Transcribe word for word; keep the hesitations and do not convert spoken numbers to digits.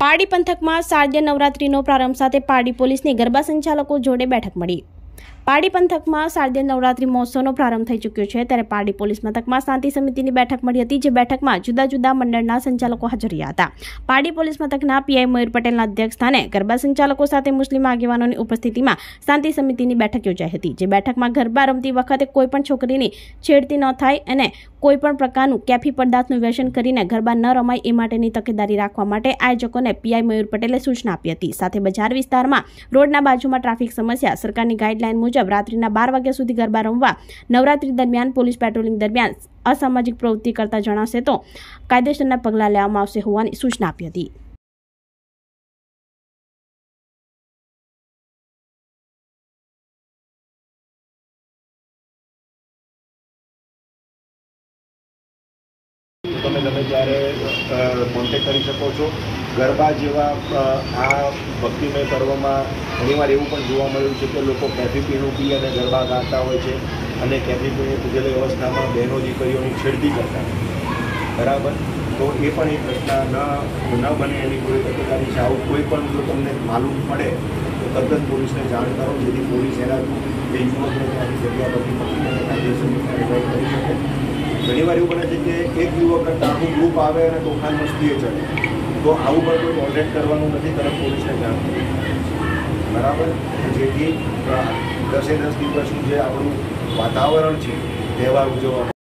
પારડી પંથકમાં શારદીય નવરાત્રીનો પ્રારંભ સાથે પારડી પોલીસની ગરબા સંચાલકો જોડે બેઠક મળી। પારડી પંથકમાં શારદીય નવરાત્રી મહોત્સવનો પ્રારંભ થઈ ચૂક્યો છે, ત્યારે પારડી પોલીસ મથકમાં શાંતિ સમિતિની બેઠક મળી હતી, જે બેઠકમાં જુદા જુદા મંડળના સંચાલકો હાજર રહ્યા હતા। પારડી પોલીસ મથકના પીઆઈ મયુર પટેલના અધ્યક્ષસ્થાને ગરબા સંચાલકો સાથે મુસ્લિમ આગેવાનોની ઉપસ્થિતિમાં શાંતિ સમિતિની બેઠક યોજાઈ હતી, જે બેઠકમાં ગરબા રમતી વખતે કોઈપણ છોકરીની છેડતી ન થાય અને કોઈપણ પ્રકારનું કેફી પદાર્થનું વ્યસન કરીને ગરબા ન રમાય એ માટેની તકેદારી રાખવા માટે આયોજકોને પીઆઈ મયુર પટેલે સૂચના આપી હતી। સાથે બજાર વિસ્તારમાં રોડના બાજુમાં ટ્રાફિક સમસ્યા, સરકારની ગાઈડલાઈન મુજબ રાત્રિના બાર વાગ્યા સુધી ગરબા રમવા, નવરાત્રી દરમિયાન પોલીસ પેટ્રોલિંગ દરમિયાન અસામાજિક પ્રવૃત્તિ કરતા જણાશે તો કાયદેસરના પગલાં લેવામાં આવશે હોવાની સૂચના આપી હતી। તમે તમે ત્યારે કોન્ટેક્ટ કરી શકો છો। ગરબા જેવા આ ભક્તિમય પર્વમાં ઘણીવાર એવું પણ જોવા મળ્યું છે કે લોકો કેફી પીણું પી અને ગરબા ગાતા હોય છે અને કેફી પીણું પીધેલી અવસ્થામાં બહેનો દીકરીઓની છેડતી કરતા બરાબર, તો એ પણ એક ઘટના ન ન બને એની કોઈ તકેદારી છે। આવું કોઈ પણ જો તમને માલુમ પડે તો તદ્દન પોલીસને જાણ કરો, જેથી પોલીસ એના એ યુવકને ત્યાંની જગ્યા પરથી પકડી અને કાયદેસરની કાર્યવાહી કરી શકે। ઘણીવાર એવું બને છે કે એક યુવક કરતાં આખું ગ્રુપ આવે અને તોફાન મસ્તીએ ચડે, તો આવું પણ કોઈ ટોલરેટ કરવાનું નથી, તરત પોલીસને જાણ કરવી બરાબર, જેથી દસે દસ દિવસનું જે આપણું વાતાવરણ છે તહેવાર ઉજવવાનું